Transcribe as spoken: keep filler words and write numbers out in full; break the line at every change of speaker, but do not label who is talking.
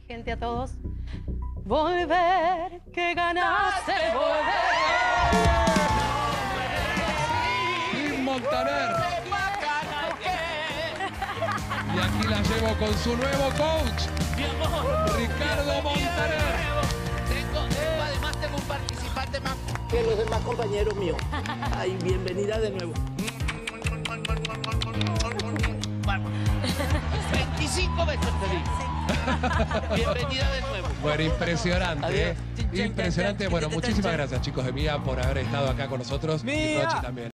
gente, a todos. Volver, que ganaste volver.
Lynn Montaner. Y aquí la llevo con su nuevo coach, Ricardo Montaner.
Tengo, tengo, además tengo un participante más que los demás compañeros míos. Ay, bienvenida de nuevo. veinticinco veces te digo. Bienvenida de nuevo.
Bueno, impresionante,
Adiós.
¿eh? Impresionante. Bueno, muchísimas gracias, chicos de Mía, por haber estado acá con nosotros.
Mía.
Y Rochi también.